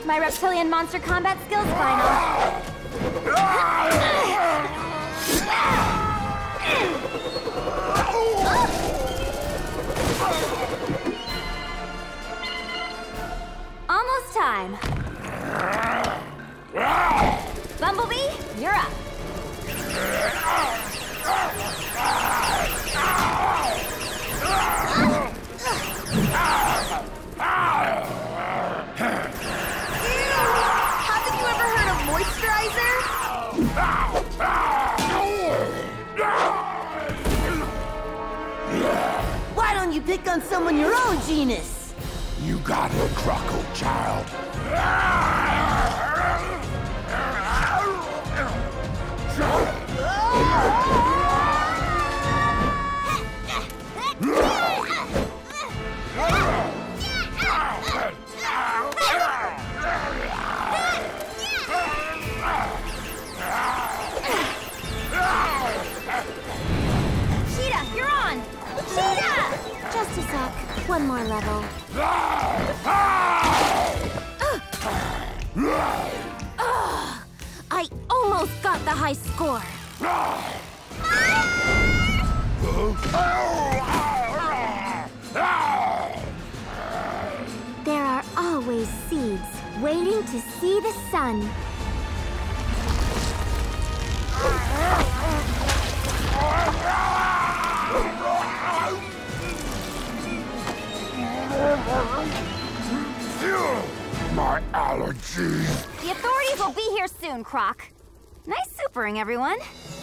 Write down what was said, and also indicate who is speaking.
Speaker 1: my reptilian monster combat skills final. Almost time. Bumblebee, you're up.
Speaker 2: Haven't you ever heard of moisturizer? Why don't you pick on someone your own genus?
Speaker 3: You got it, Croco child.
Speaker 1: Just a sec. One more level. I almost got the high score. There are always seeds waiting to see the sun.
Speaker 3: My allergies.
Speaker 1: The authorities will be here soon, Croc. Nice supering, everyone.